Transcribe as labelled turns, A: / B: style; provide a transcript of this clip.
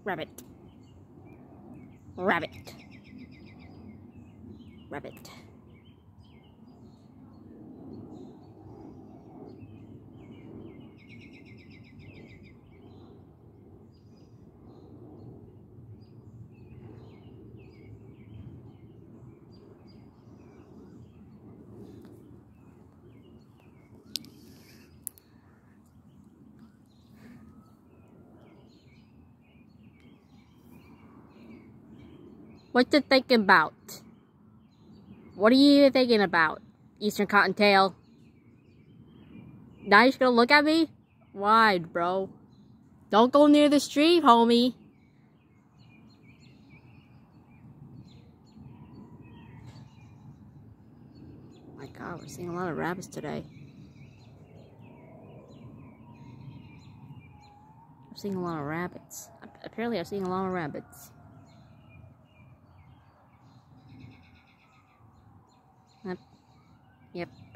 A: Rabbit. Rabbit. Rabbit. What you thinking about? What are you thinking about, Eastern Cottontail? Now you're just gonna look at me? Why, bro? Don't go near the street, homie. Oh my God, we're seeing a lot of rabbits today. I'm seeing a lot of rabbits. Apparently, I'm seeing a lot of rabbits. Yep.